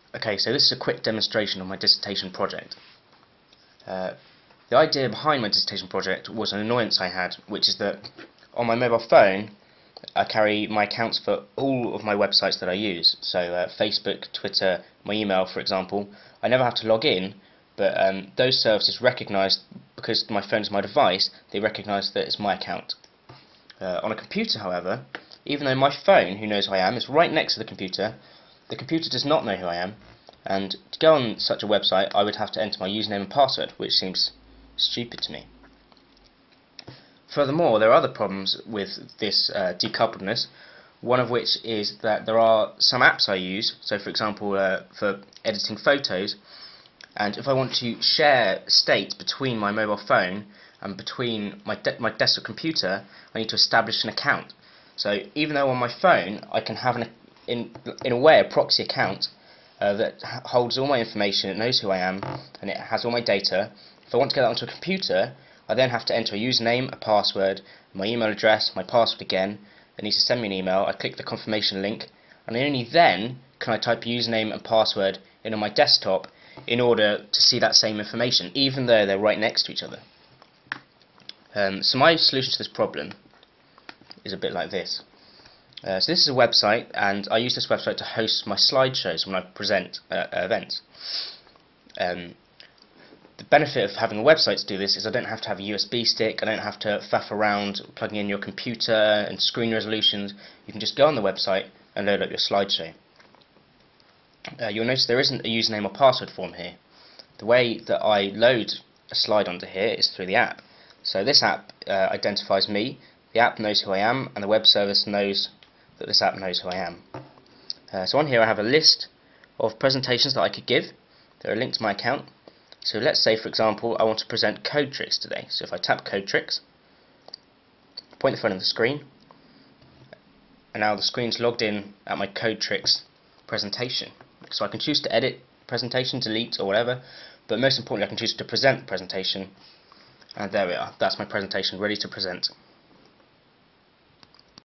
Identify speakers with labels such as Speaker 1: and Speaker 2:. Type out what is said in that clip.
Speaker 1: Okay, so this is a quick demonstration of my dissertation project. Uh, the idea behind my dissertation project was an annoyance I had, which is that on my mobile phone I carry my accounts for all of my websites that I use. So Facebook, Twitter, my email, for example. I never have to log in, but those services recognise, because my phone is my device, they recognise that it's my account. On a computer, however, even though my phone, who knows who I am, is right next to the computer does not know who I am, and to go on such a website I would have to enter my username and password, which seems stupid to me. Furthermore, there are other problems with this decoupledness, one of which is that there are some apps I use, so for example for editing photos, and if I want to share state between my mobile phone and between my desktop computer, I need to establish an account. So even though on my phone I can have in a way a proxy account that holds all my information, it knows who I am, and it has all my data. If I want to get that onto a computer, I then have to enter a username, a password, my email address, my password again. It needs to send me an email. I click the confirmation link, and only then can I type a username and password in on my desktop in order to see that same information, even though they're right next to each other. So my solution to this problem is a bit like this. So this is a website, and I use this website to host my slideshows when I present events. The benefit of having a website to do this is I don't have to have a USB stick, I don't have to faff around plugging in your computer and screen resolutions. You can just go on the website and load up your slideshow. You'll notice there isn't a username or password form here. The way that I load a slide onto here is through the app. So this app identifies me, the app knows who I am, and the web service knows that this app knows who I am. So on here I have a list of presentations that I could give. They're linked to my account. So let's say, for example, I want to present code tricks today. So if I tap code tricks, point the phone on the screen, and now the screen's logged in at my code tricks presentation. So I can choose to edit presentation, delete, or whatever, but most importantly I can choose to present the presentation, and there we are. That's my presentation ready to present.